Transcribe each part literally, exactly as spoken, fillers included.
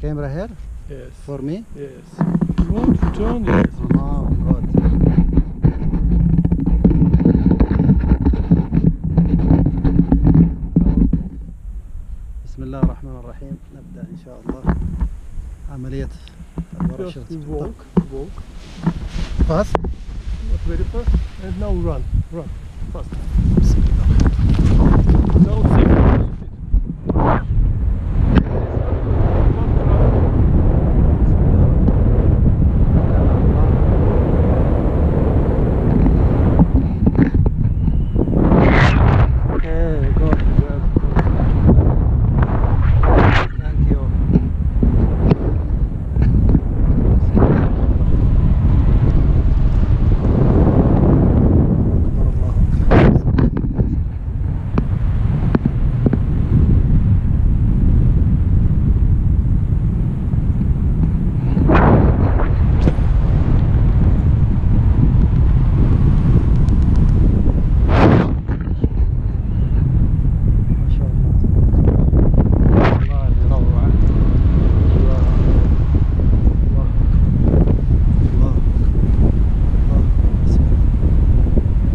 camera here Yes. for me? Yes. You want to turn? Yes. Oh, good. بسم الله الرحمن الرحيم. نبدأ إن شاء الله عملية First we walk, walk, Fast. not very fast, and now run, run, fast. بسم الله. Now sit. Okay, good. Thank you. أكبر الله أكبر. ما شاء الله والله روعة. الله الله أكبر. الله أكبر. الله بسم الله.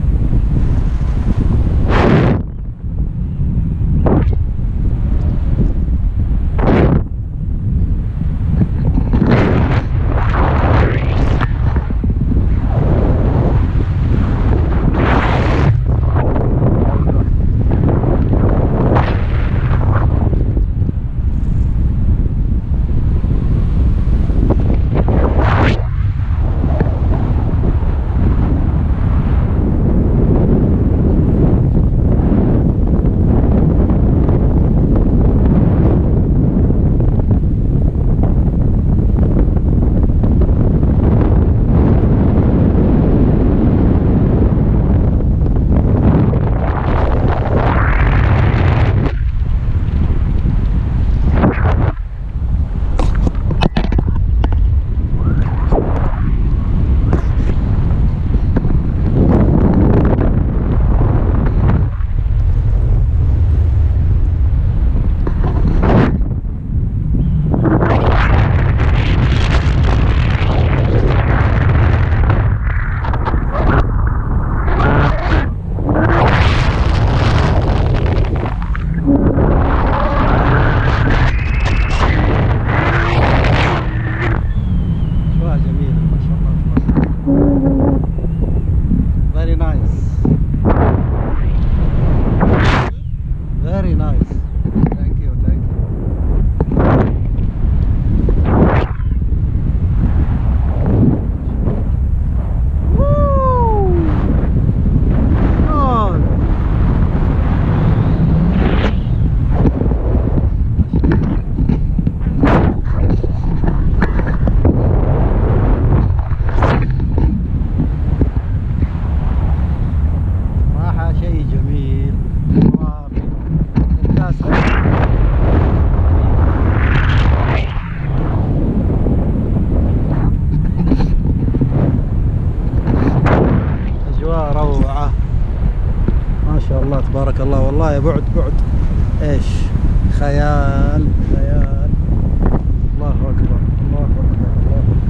أجواء جميلة ما شاء الله تبارك. Very nice. Very nice. Thank you, thank you. Woo! God. صراحة شيء جميل خرافي ممتاز. أجواء روعة ما شاء الله تبارك الله. والله بعد بعد ايش خيال خيال. الله أكبر الله أكبر الله أكبر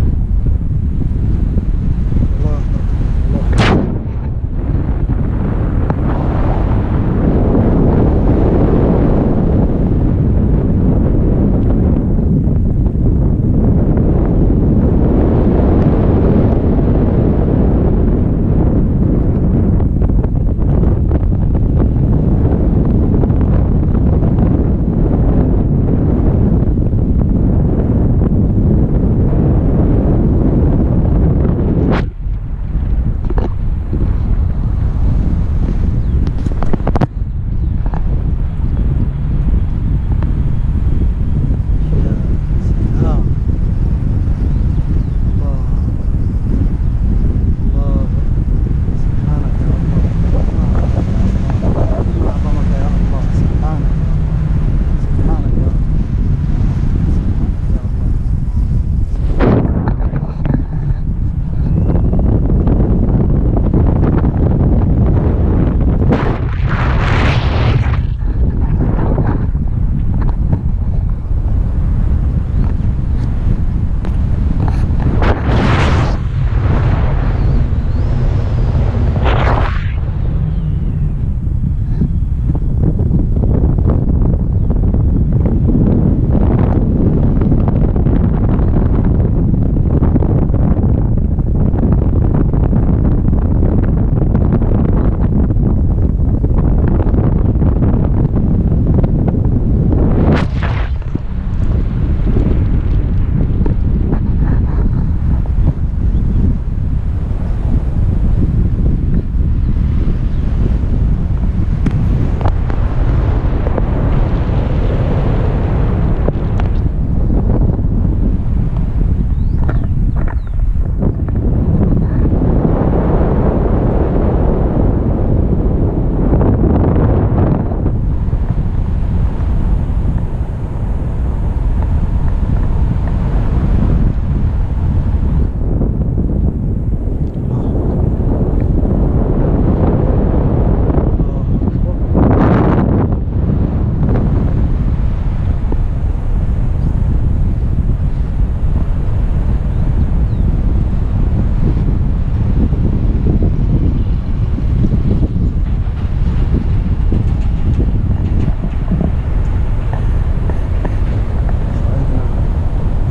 الله أكبر الله أكبر.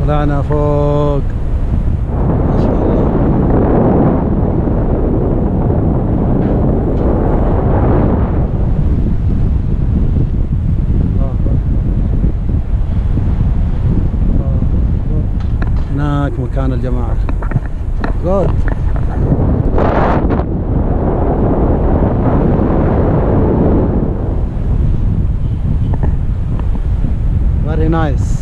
طلعنا فوق ما شاء الله. الله أكبر. الله أكبر. هناك مكان الجماعة. جود. Very nice.